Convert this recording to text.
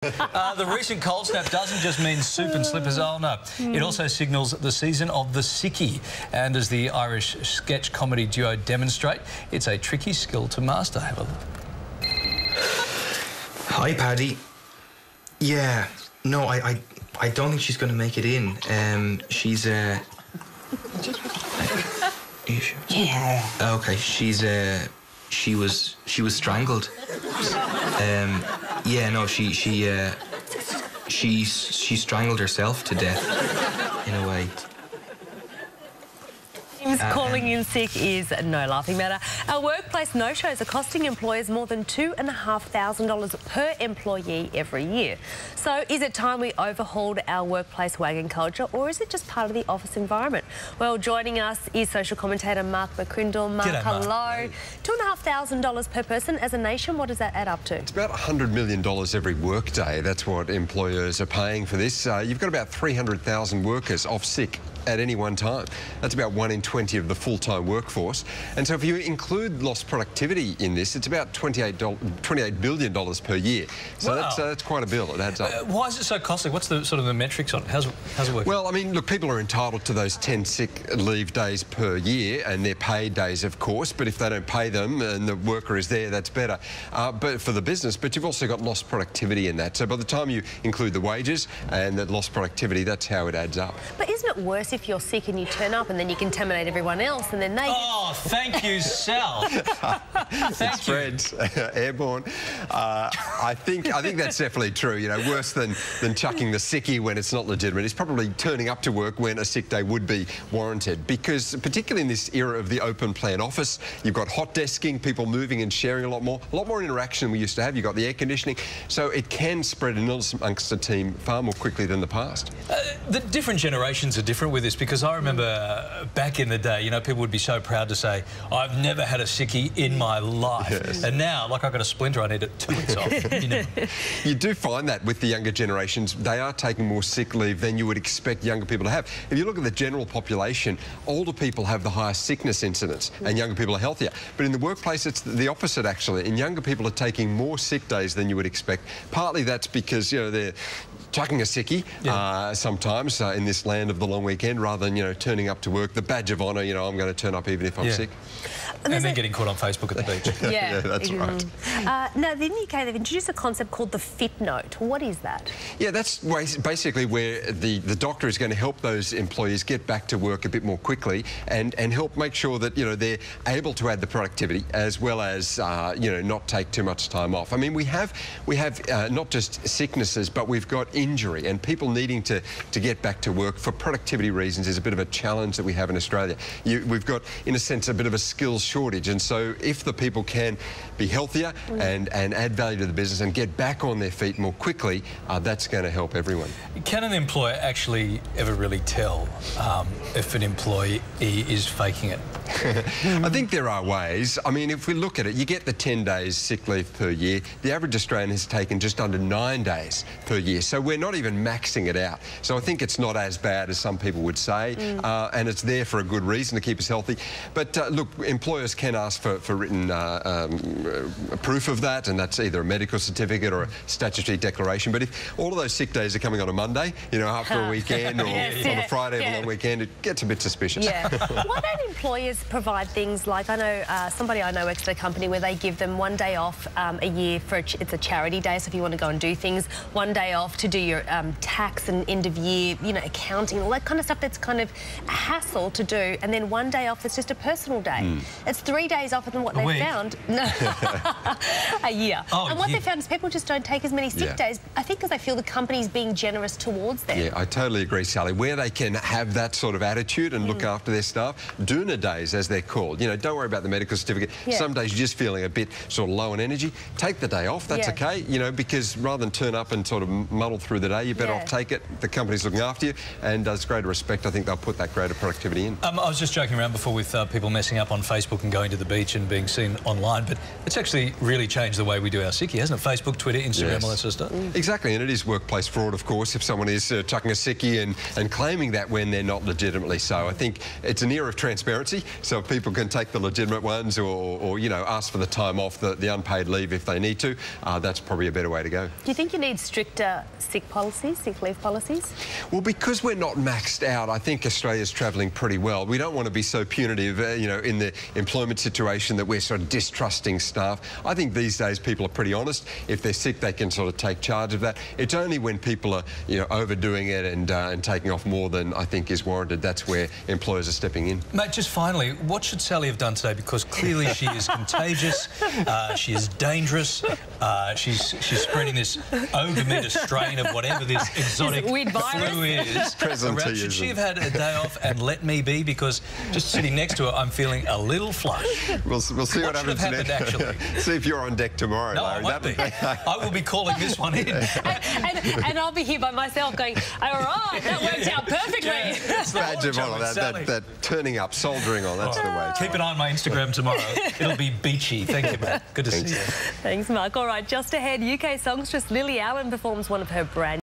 The recent cold snap doesn't just mean soup and slippers. Oh, no. It also signals the season of the sickie. And as the Irish sketch comedy duo demonstrate, it's a tricky skill to master. Have a look. Hi, Paddy. Yeah, no, I don't think she's going to make it in. She's, Are you sure? Yeah. Okay, she was strangled. Yeah, no, she strangled herself to death, in a way. Calling in sick is no laughing matter. Our workplace no-shows are costing employers more than $2,500 per employee every year. So is it time we overhauled our workplace wagon culture, or is it just part of the office environment? Well, joining us is social commentator Mark McCrindle. Mark, hello. $2,500 per person as a nation, what does that add up to? It's about $100 million every workday. That's what employers are paying for this. You've got about 300,000 workers off sick at any one time. That's about 1 in 20 of the full-time workforce. And so if you include lost productivity in this, it's about $28 billion per year. So wow. that's quite a bill. It adds up. Why is it so costly? What's the sort of the metrics on it? How's it work? Well, I mean, look, people are entitled to those 10 sick leave days per year, and they're paid days, of course, but if they don't pay them and the worker is there, that's better. But for the business, but you've also got lost productivity in that. So by the time you include the wages and that lost productivity, that's how it adds up. But isn't it worse if you're sick and you turn up and then you contaminate everyone else and then they... Oh, thank you, Sal. Thank you. Friends, airborne. I think that's definitely true. You know, worse than chucking the sickie when it's not legitimate is probably turning up to work when a sick day would be warranted. Because particularly in this era of the open plan office, you've got hot desking, people moving and sharing a lot more interaction than we used to have. You've got the air conditioning, so it can spread an illness amongst the team far more quickly than the past. The different generations are different with this, because I remember back in the day, you know, people would be so proud to say, I've never had a sickie in my life. Yes. And now, like, I've got a splinter, I need it 2 weeks off. You do find that with the younger generations, they are taking more sick leave than you would expect younger people to have. If you look at the general population, older people have the highest sickness incidence and younger people are healthier. But in the workplace, it's the opposite, actually. And younger people are taking more sick days than you would expect. Partly that's because, you know, they're chucking a sickie sometimes in this land of the long weekend, rather than, you know, turning up to work, the badge of honour, you know, I'm going to turn up even if I'm sick. And then getting caught on Facebook at the beach. Yeah, that's right. Now, in the UK, they've introduced a concept called the fit note. What is that? Yeah, that's basically where the doctor is going to help those employees get back to work a bit more quickly and help make sure that, you know, they're able to add the productivity as well as, you know, not take too much time off. I mean, we have not just sicknesses, but we've got injury, and people needing to get back to work for productivity reasons is a bit of a challenge that we have in Australia. We've got, in a sense, a bit of a skills shortage, and so if the people can be healthier and add value to the business and get back on their feet more quickly, that's going to help everyone. Can an employer actually ever really tell if an employee is faking it? I think there are ways. I mean, if we look at it, you get the 10 days sick leave per year. The average Australian has taken just under 9 days per year, so we're not even maxing it out. So I think it's not as bad as some people would say, and it's there for a good reason, to keep us healthy. But look, employers can ask for written proof of that, and that's either a medical certificate or a statutory declaration. But if all of those sick days are coming on a Monday, you know, after a weekend or on a Friday of a long weekend, it gets a bit suspicious. Yeah. Why don't employers provide things like, I know somebody I know works at a company where they give them 1 day off a year for it's a charity day, so if you want to go and do things, 1 day off to do your tax and end of year, you know, accounting, all that kind of stuff that's kind of a hassle to do, and then 1 day off is just a personal day. It's 3 days off, and what they found, a year. And what they found is people just don't take as many sick days, I think because they feel the company's being generous towards them. Yeah, I totally agree, Sally. Where they can have that sort of attitude and look after their staff, doona days, as they're called. You know, don't worry about the medical certificate. Some days you're just feeling a bit sort of low on energy. Take the day off, that's okay, you know, because rather than turn up and sort of muddle through the day, you're better off take it. The company's looking after you, and as greater respect, I think they'll put that greater productivity in. I was just joking around before with people messing up on Facebook. Facebook and going to the beach and being seen online, but it's actually really changed the way we do our sickie, hasn't it? Facebook, Twitter, Instagram, all that sort of stuff. Exactly, and it is workplace fraud, of course, if someone is chucking a sickie and claiming that when they're not legitimately so. I think it's an era of transparency, so if people can take the legitimate ones or you know, ask for the time off, the unpaid leave if they need to, that's probably a better way to go. Do you think you need stricter sick leave policies? Well, because we're not maxed out, I think Australia's travelling pretty well. We don't want to be so punitive, you know, in the employment situation that we're sort of distrusting staff. I think these days people are pretty honest. If they're sick, they can sort of take charge of that. It's only when people are, you know, overdoing it and taking off more than I think is warranted, that's where employers are stepping in. Mate, just finally, what should Sally have done today? Because clearly she is contagious, she is dangerous, she's spreading this ogre-meter strain of whatever this exotic flu is. Should she have had a day off and let me be? Because just sitting next to her, I'm feeling a little flush. We'll see what happens next. Actually. See if you're on deck tomorrow, no, Larry. I won't be. I will be calling this one in. and I'll be here by myself going, all right, that worked out perfectly. Badge of honour, that turning up, soldiering on, that's the way. Keep an eye on my Instagram tomorrow. It'll be beachy. Thank you, Matt. Good to see you. Thanks, Mark. All right, just ahead, UK songstress Lily Allen performs one of her brand